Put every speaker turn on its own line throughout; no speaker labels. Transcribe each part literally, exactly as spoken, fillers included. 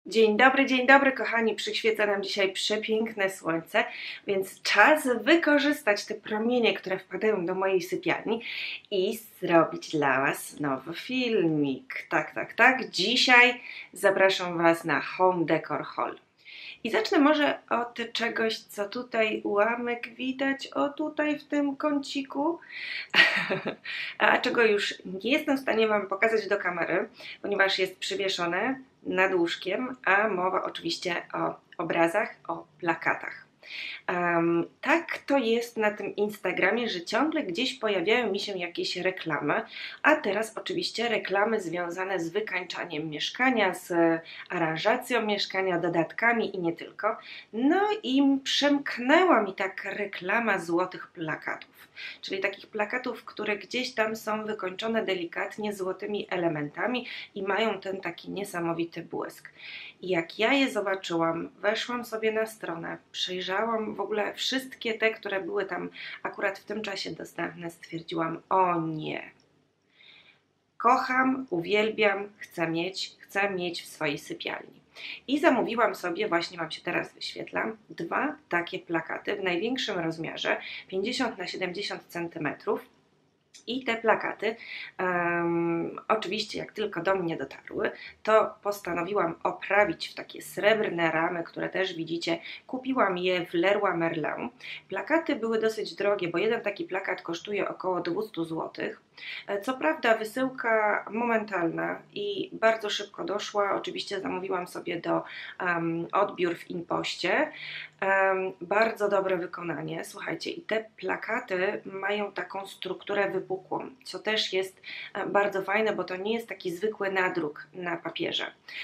Dzień dobry, dzień dobry kochani, przyświeca nam dzisiaj przepiękne słońce, więc czas wykorzystać te promienie, które wpadają do mojej sypialni i zrobić dla Was nowy filmik. Tak, tak, tak, dzisiaj zapraszam Was na Home Decor Haul. I zacznę może od czegoś, co tutaj ułamek widać, o tutaj w tym kąciku, a czego już nie jestem w stanie Wam pokazać do kamery, ponieważ jest przywieszone nad łóżkiem, a mowa oczywiście o obrazach, o plakatach. Um, tak to jest na tym Instagramie, że ciągle gdzieś pojawiają mi się jakieś reklamy, a teraz oczywiście reklamy związane z wykańczaniem mieszkania, z aranżacją mieszkania, dodatkami i nie tylko. No i przemknęła mi tak reklama złotych plakatów, czyli takich plakatów, które gdzieś tam są wykończone delikatnie złotymi elementami i mają ten taki niesamowity błysk. I jak ja je zobaczyłam, weszłam sobie na stronę, przejrzałam w ogóle wszystkie te, które były tam akurat w tym czasie dostępne, stwierdziłam, o nie. Kocham, uwielbiam, chcę mieć, chcę mieć w swojej sypialni. I zamówiłam sobie, właśnie Wam się teraz wyświetlam, dwa takie plakaty w największym rozmiarze, pięćdziesiąt na siedemdziesiąt centymetrów. I te plakaty, um, oczywiście jak tylko do mnie dotarły, to postanowiłam oprawić w takie srebrne ramy, które też widzicie. Kupiłam je w Leroy Merlin. Plakaty były dosyć drogie, bo jeden taki plakat kosztuje około dwieście złotych. Co prawda wysyłka momentalna i bardzo szybko doszła. Oczywiście zamówiłam sobie do um, odbiór w Inpoście. Um, bardzo dobre wykonanie. Słuchajcie, i te plakaty mają taką strukturę wypukłą, co też jest bardzo fajne, bo to nie jest taki zwykły nadruk na papierze.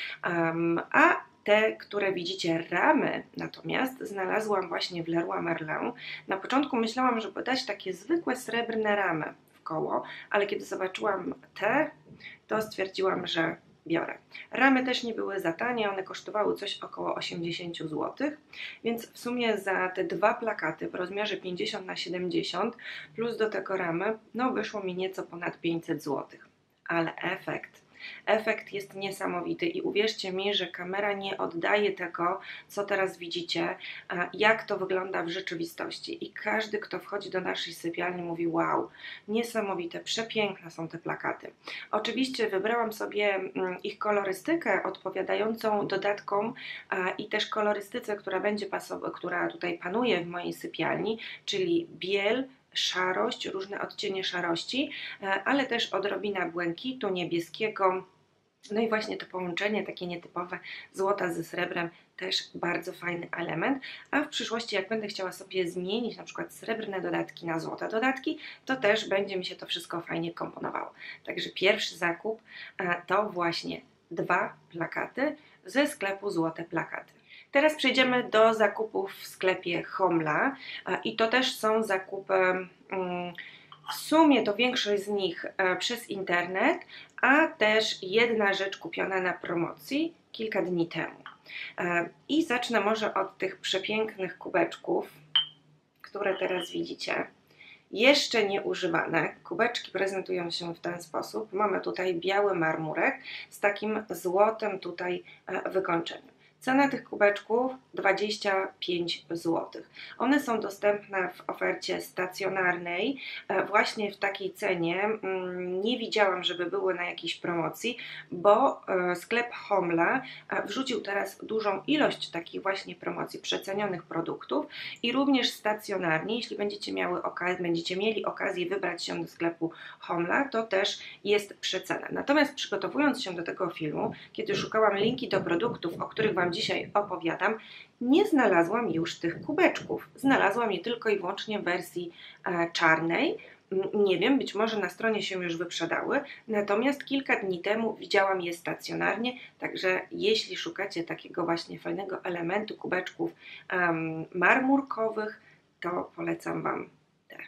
Um, a te, które widzicie, ramy natomiast znalazłam właśnie w Leroy Merlin. Na początku myślałam, żeby dać takie zwykłe srebrne ramy w koło, ale kiedy zobaczyłam te, to stwierdziłam, że biorę. Ramy też nie były za tanie, one kosztowały coś około osiemdziesiąt złotych, więc w sumie za te dwa plakaty w rozmiarze pięćdziesiąt na siedemdziesiąt plus do tego ramy, no wyszło mi nieco ponad pięćset złotych. Ale efekt, efekt jest niesamowity i uwierzcie mi, że kamera nie oddaje tego, co teraz widzicie, jak to wygląda w rzeczywistości. I każdy, kto wchodzi do naszej sypialni, mówi: wow, niesamowite, przepiękne są te plakaty. Oczywiście wybrałam sobie ich kolorystykę odpowiadającą dodatkom i też kolorystyce, która będzie pasowa, która tutaj panuje w mojej sypialni, czyli biel, szarość, różne odcienie szarości, ale też odrobina błękitu, niebieskiego. No i właśnie to połączenie takie nietypowe złota ze srebrem, też bardzo fajny element, a w przyszłości jak będę chciała sobie zmienić na przykład srebrne dodatki na złote dodatki, to też będzie mi się to wszystko fajnie komponowało. Także pierwszy zakup to właśnie dwa plakaty ze sklepu Złote Plakaty. Teraz przejdziemy do zakupów w sklepie Homla i to też są zakupy, w sumie to większość z nich przez internet, a też jedna rzecz kupiona na promocji kilka dni temu. I zacznę może od tych przepięknych kubeczków, które teraz widzicie. Jeszcze nieużywane. Kubeczki prezentują się w ten sposób. Mamy tutaj biały marmurek z takim złotym tutaj wykończeniem. Cena tych kubeczków dwadzieścia pięć złotych. One są dostępne w ofercie stacjonarnej, właśnie w takiej cenie. Nie widziałam, żeby były na jakiejś promocji, bo sklep Homla wrzucił teraz dużą ilość takich właśnie promocji, przecenionych produktów i również stacjonarnie, jeśli będziecie miały okazję, będziecie mieli okazję wybrać się do sklepu Homla, to też jest przecena. Natomiast przygotowując się do tego filmu, kiedy szukałam linki do produktów, o których Wam dzisiaj opowiadam, nie znalazłam już tych kubeczków. Znalazłam je tylko i wyłącznie w wersji e, czarnej. Nie wiem, być może na stronie się już wyprzedały, natomiast kilka dni temu widziałam je stacjonarnie, także jeśli szukacie takiego właśnie fajnego elementu kubeczków um, marmurkowych, to polecam Wam te.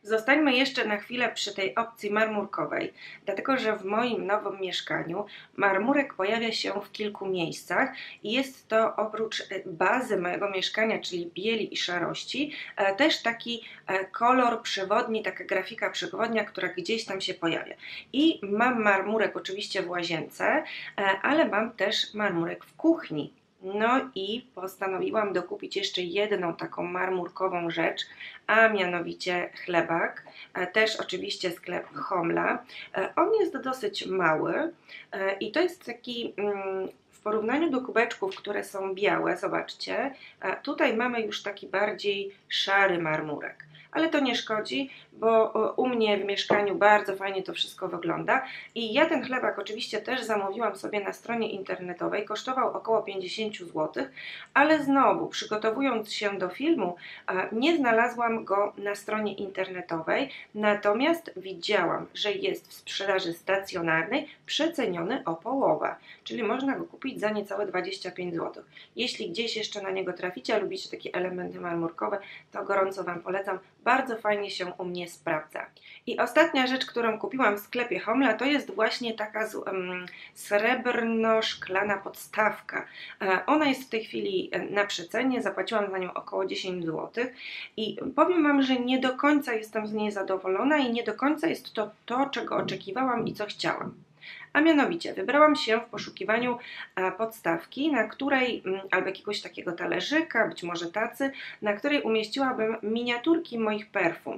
Zostańmy jeszcze na chwilę przy tej opcji marmurkowej, dlatego że w moim nowym mieszkaniu marmurek pojawia się w kilku miejscach i jest to oprócz bazy mojego mieszkania, czyli bieli i szarości, też taki kolor przewodni, taka grafika przewodnia, która gdzieś tam się pojawia. I mam marmurek oczywiście w łazience, ale mam też marmurek w kuchni. No i postanowiłam dokupić jeszcze jedną taką marmurkową rzecz, a mianowicie chlebak, też oczywiście sklep Homla. On jest dosyć mały i to jest taki, w porównaniu do kubeczków, które są białe, zobaczcie, tutaj mamy już taki bardziej szary marmurek. Ale to nie szkodzi, bo u mnie w mieszkaniu bardzo fajnie to wszystko wygląda. I ja ten chlebak oczywiście też zamówiłam sobie na stronie internetowej, kosztował około pięćdziesiąt złotych, ale znowu, przygotowując się do filmu, nie znalazłam go na stronie internetowej, natomiast widziałam, że jest w sprzedaży stacjonarnej przeceniony o połowę, czyli można go kupić za niecałe dwadzieścia pięć złotych. Jeśli gdzieś jeszcze na niego traficie, a lubicie takie elementy marmurkowe, to gorąco Wam polecam. Bardzo fajnie się u mnie sprawdza. I ostatnia rzecz, którą kupiłam w sklepie Homla, to jest właśnie taka um, srebrno-szklana podstawka. E, ona jest w tej chwili na przecenie, zapłaciłam za nią około dziesięć złotych i powiem Wam, że nie do końca jestem z niej zadowolona i nie do końca jest to to, czego oczekiwałam i co chciałam. A mianowicie wybrałam się w poszukiwaniu podstawki, na której, albo jakiegoś takiego talerzyka, być może tacy, na której umieściłabym miniaturki moich perfum.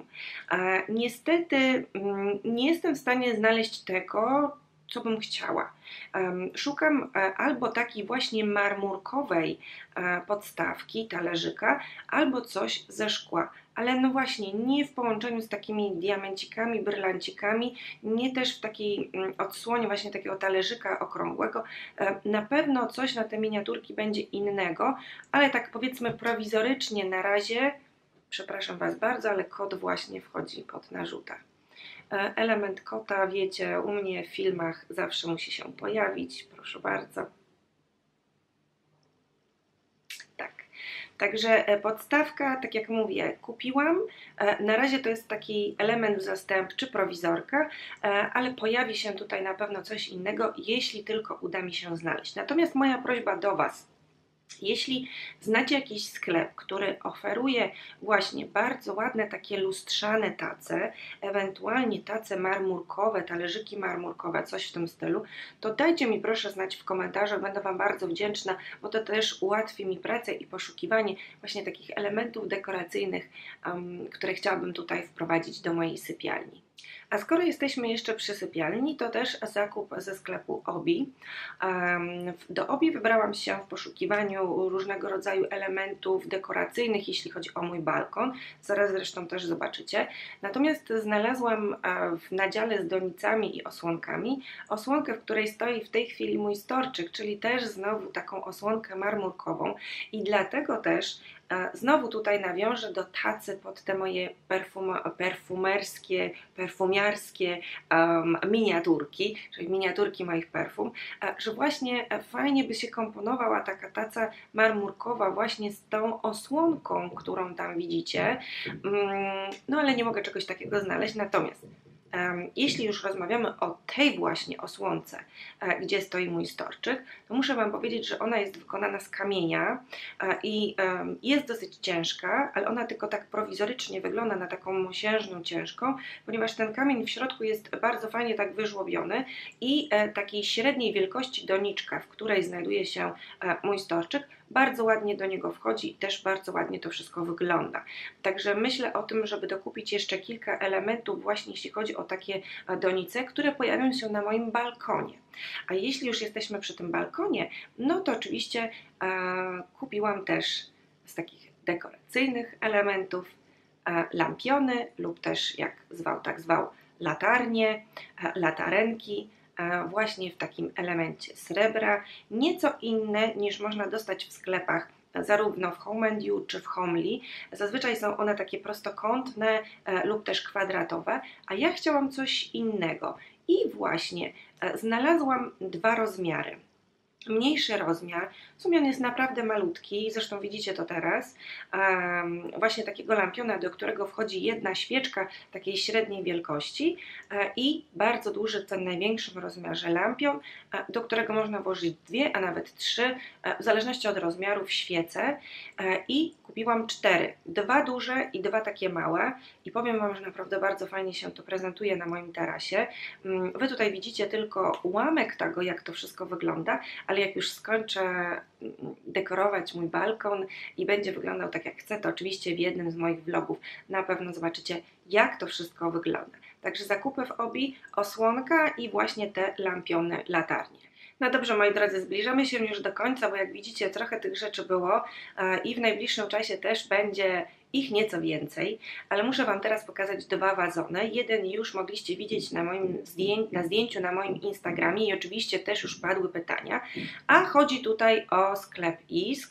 Niestety nie jestem w stanie znaleźć tego, co bym chciała. Szukam albo takiej właśnie marmurkowej podstawki, talerzyka, albo coś ze szkła. Ale no właśnie, nie w połączeniu z takimi diamencikami, brylancikami, nie też w takiej odsłonie właśnie takiego talerzyka okrągłego. Na pewno coś na te miniaturki będzie innego, ale tak powiedzmy prowizorycznie na razie, przepraszam Was bardzo, ale kot właśnie wchodzi pod narzutę. Element kota, wiecie, u mnie w filmach zawsze musi się pojawić, proszę bardzo. Tak. Także podstawka, tak jak mówię, kupiłam. Na razie to jest taki element zastępczy, prowizorka, ale pojawi się tutaj na pewno coś innego, jeśli tylko uda mi się znaleźć. Natomiast moja prośba do Was, jeśli znacie jakiś sklep, który oferuje właśnie bardzo ładne takie lustrzane tace, ewentualnie tace marmurkowe, talerzyki marmurkowe, coś w tym stylu, to dajcie mi proszę znać w komentarzach, będę Wam bardzo wdzięczna, bo to też ułatwi mi pracę i poszukiwanie właśnie takich elementów dekoracyjnych, um, które chciałabym tutaj wprowadzić do mojej sypialni. A skoro jesteśmy jeszcze przy sypialni, to też zakup ze sklepu Obi. Do Obi wybrałam się w poszukiwaniu różnego rodzaju elementów dekoracyjnych, jeśli chodzi o mój balkon. Zaraz zresztą też zobaczycie. Natomiast znalazłam w nadziale z donicami i osłonkami osłonkę, w której stoi w tej chwili mój storczyk, czyli też znowu taką osłonkę marmurkową i dlatego też znowu tutaj nawiążę do tacy pod te moje perfum, perfumerskie, perfumiarskie um, miniaturki, czyli miniaturki moich perfum, że właśnie fajnie by się komponowała taka taca marmurkowa właśnie z tą osłonką, którą tam widzicie, no ale nie mogę czegoś takiego znaleźć, natomiast Um, jeśli już rozmawiamy o tej właśnie osłonce, e, gdzie stoi mój storczyk, to muszę Wam powiedzieć, że ona jest wykonana z kamienia e, i e, jest dosyć ciężka, ale ona tylko tak prowizorycznie wygląda na taką mosiężną, ciężką, ponieważ ten kamień w środku jest bardzo fajnie tak wyżłobiony i e, takiej średniej wielkości doniczka, w której znajduje się e, mój storczyk, bardzo ładnie do niego wchodzi i też bardzo ładnie to wszystko wygląda. Także myślę o tym, żeby dokupić jeszcze kilka elementów właśnie jeśli chodzi o takie donice, które pojawią się na moim balkonie. A jeśli już jesteśmy przy tym balkonie, no to oczywiście e, kupiłam też z takich dekoracyjnych elementów e, lampiony lub też jak zwał, tak zwał latarnie, e, latarenki, właśnie w takim elemencie srebra, nieco inne niż można dostać w sklepach zarówno w Home and You czy w Homli. Zazwyczaj są one takie prostokątne lub też kwadratowe, a ja chciałam coś innego i właśnie znalazłam dwa rozmiary. mniejszy rozmiar, w sumie on jest naprawdę malutki, zresztą widzicie to teraz, um, właśnie takiego lampiona, do którego wchodzi jedna świeczka takiej średniej wielkości e, i bardzo duży, ten największym rozmiarze lampion, e, do którego można włożyć dwie, a nawet trzy, e, w zależności od rozmiarów świece e, i kupiłam cztery, dwa duże i dwa takie małe i powiem Wam, że naprawdę bardzo fajnie się to prezentuje na moim tarasie. Wy tutaj widzicie tylko ułamek tego, jak to wszystko wygląda, ale jak już skończę dekorować mój balkon i będzie wyglądał tak jak chcę, to oczywiście w jednym z moich vlogów na pewno zobaczycie, jak to wszystko wygląda. Także zakupy w Obi, osłonka i właśnie te lampiony, latarnie. No dobrze, moi drodzy, zbliżamy się już do końca, bo jak widzicie, trochę tych rzeczy było i w najbliższym czasie też będzie ich nieco więcej, ale muszę Wam teraz pokazać dwa wazony. Jeden już mogliście widzieć na moim zdjęciu, na zdjęciu na moim Instagramie i oczywiście też już padły pytania, a chodzi tutaj o sklep Isk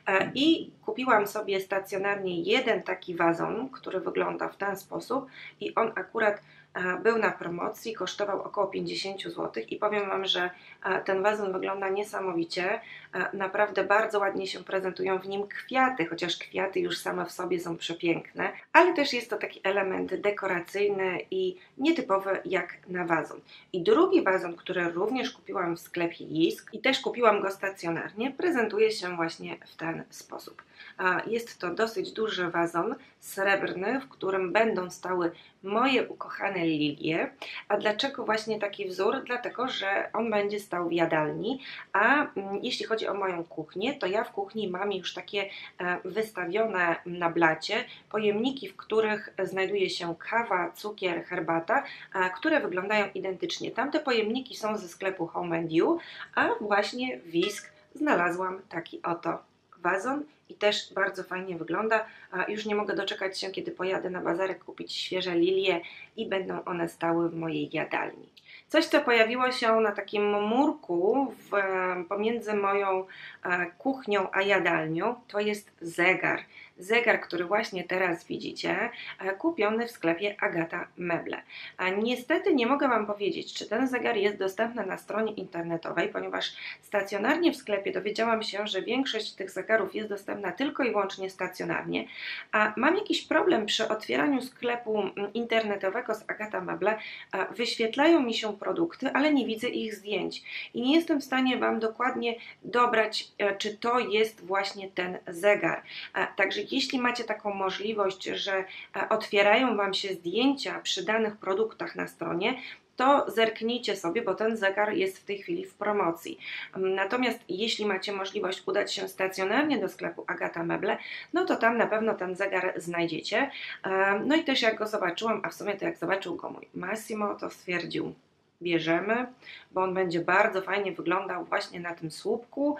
i kupiłam sobie stacjonarnie jeden taki wazon, który wygląda w ten sposób i on akurat był na promocji, kosztował około pięćdziesiąt złotych i powiem Wam, że ten wazon wygląda niesamowicie, naprawdę bardzo ładnie się prezentują w nim kwiaty, chociaż kwiaty już same w sobie są przepiękne, ale też jest to taki element dekoracyjny i nietypowy jak na wazon. I drugi wazon, który również kupiłam w sklepie Isk i też kupiłam go stacjonarnie, prezentuje się właśnie w ten sposób. Jest to dosyć duży wazon srebrny, w którym będą stały moje ukochane lilie. A dlaczego właśnie taki wzór? Dlatego, że on będzie stał w jadalni, a jeśli chodzi o moją kuchnię, to ja w kuchni mam już takie wystawione na blacie pojemniki, w których znajduje się kawa, cukier, herbata, które wyglądają identycznie. Tamte pojemniki są ze sklepu Home and You, a właśnie w Isk znalazłam taki oto wazon i też bardzo fajnie wygląda. Już nie mogę doczekać się, kiedy pojadę na bazarek kupić świeże lilie i będą one stały w mojej jadalni. Coś, co pojawiło się na takim murku w, pomiędzy moją kuchnią a jadalnią, to jest zegar. Zegar, który właśnie teraz widzicie, kupiony w sklepie Agata Meble. A niestety nie mogę Wam powiedzieć, czy ten zegar jest dostępny na stronie internetowej, ponieważ stacjonarnie w sklepie dowiedziałam się, że większość tych zegarów jest dostępna tylko i wyłącznie stacjonarnie, a mam jakiś problem przy otwieraniu sklepu internetowego z Agata Meble. Wyświetlają mi się produkty, ale nie widzę ich zdjęć i nie jestem w stanie Wam dokładnie dobrać, czy to jest właśnie ten zegar. Także jeśli macie taką możliwość, że otwierają Wam się zdjęcia przy danych produktach na stronie, to zerknijcie sobie, bo ten zegar jest w tej chwili w promocji. Natomiast jeśli macie możliwość udać się stacjonarnie do sklepu Agata Meble, no to tam na pewno ten zegar znajdziecie. No i też jak go zobaczyłam, a w sumie to jak zobaczył go mój Massimo, to stwierdził: bierzemy, bo on będzie bardzo fajnie wyglądał właśnie na tym słupku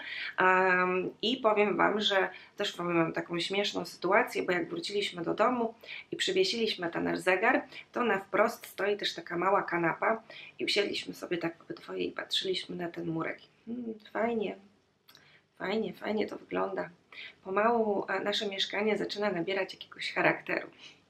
um, i powiem Wam, że też mam taką śmieszną sytuację, bo jak wróciliśmy do domu i przywiesiliśmy ten nasz zegar, to na wprost stoi też taka mała kanapa i usiedliśmy sobie tak obydwoje i patrzyliśmy na ten murek. Hmm, fajnie, fajnie, fajnie to wygląda. Pomału nasze mieszkanie zaczyna nabierać jakiegoś charakteru.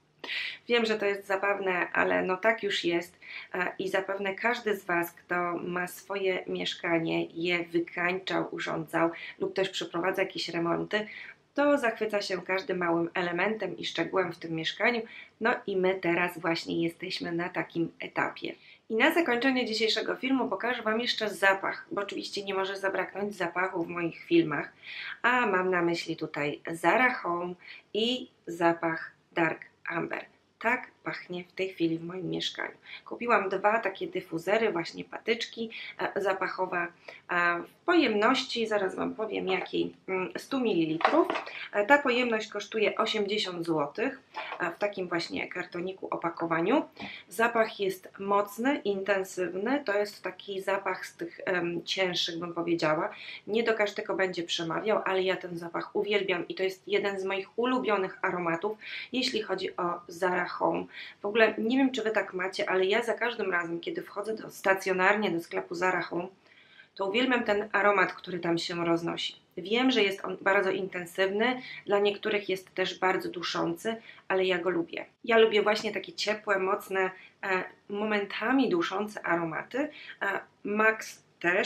Wiem, że to jest zabawne, ale no tak już jest i zapewne każdy z Was, kto ma swoje mieszkanie, je wykańczał, urządzał lub też przeprowadza jakieś remonty, to zachwyca się każdym małym elementem i szczegółem w tym mieszkaniu. No i my teraz właśnie jesteśmy na takim etapie. I na zakończenie dzisiejszego filmu pokażę Wam jeszcze zapach, bo oczywiście nie może zabraknąć zapachu w moich filmach, a mam na myśli tutaj Zara Home i zapach Dark Amber. Tak pachnie w tej chwili w moim mieszkaniu. Kupiłam dwa takie dyfuzery, właśnie patyczki e, zapachowe e, w pojemności, zaraz Wam powiem jakiej, sto mililitrów. E, ta pojemność kosztuje osiemdziesiąt złotych e, w takim właśnie kartoniku opakowaniu. Zapach jest mocny, intensywny, to jest taki zapach z tych e, cięższych, bym powiedziała. Nie do każdego będzie przemawiał, ale ja ten zapach uwielbiam i to jest jeden z moich ulubionych aromatów, jeśli chodzi o Zara Home. W ogóle nie wiem, czy Wy tak macie, ale ja za każdym razem, kiedy wchodzę do, stacjonarnie do sklepu Zara Home, to uwielbiam ten aromat, który tam się roznosi. Wiem, że jest on bardzo intensywny, dla niektórych jest też bardzo duszący, ale ja go lubię. Ja lubię właśnie takie ciepłe, mocne, momentami duszące aromaty. Max też.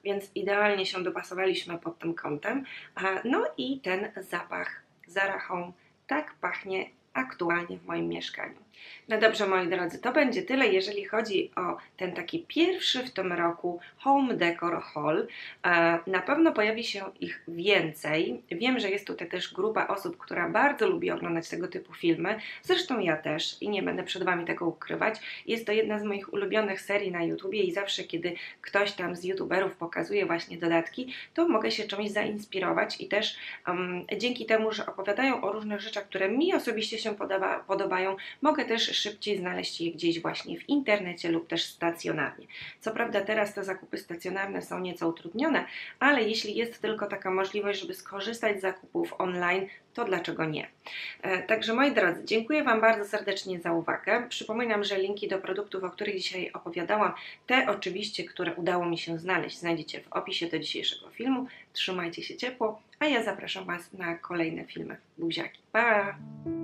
więc idealnie się dopasowaliśmy pod tym kątem. No i ten zapach Zara Home tak pachnie aktualnie w moim mieszkaniu. No dobrze, moi drodzy, to będzie tyle, jeżeli chodzi o ten taki pierwszy w tym roku Home Decor Haul. Na pewno pojawi się ich więcej. Wiem, że jest tutaj też grupa osób, która bardzo lubi oglądać tego typu filmy. Zresztą ja też i nie będę przed Wami tego ukrywać. Jest to jedna z moich ulubionych serii na YouTubie i zawsze, kiedy ktoś tam z YouTuberów pokazuje właśnie dodatki, to mogę się czymś zainspirować i też um, dzięki temu, że opowiadają o różnych rzeczach, które mi osobiście się podoba, podobają, mogę też szybciej znaleźć je gdzieś właśnie w internecie lub też stacjonarnie. Co prawda teraz te zakupy stacjonarne są nieco utrudnione, ale jeśli jest tylko taka możliwość, żeby skorzystać z zakupów online, to dlaczego nie? Także moi drodzy, dziękuję Wam bardzo serdecznie za uwagę. Przypominam, że linki do produktów, o których dzisiaj opowiadałam, te oczywiście, które udało mi się znaleźć, znajdziecie w opisie do dzisiejszego filmu. Trzymajcie się ciepło, a ja zapraszam Was na kolejne filmy. Buziaki, pa!